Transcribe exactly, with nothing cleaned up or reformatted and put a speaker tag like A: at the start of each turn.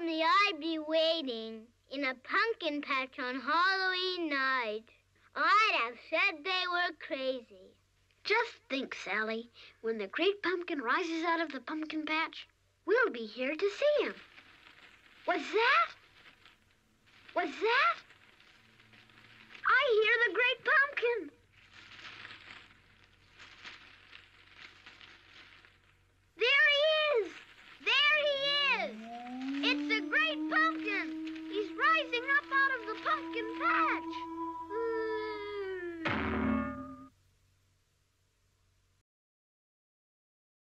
A: me I'd be waiting in a pumpkin patch on Halloween night, I'd have said they were crazy.
B: Just think, Sally, when the great pumpkin rises out of the pumpkin patch, we'll be here to see him. What's that? What's that? I hear the great pumpkin. There he is! There he is! It's the great pumpkin! He's rising up out of the pumpkin patch.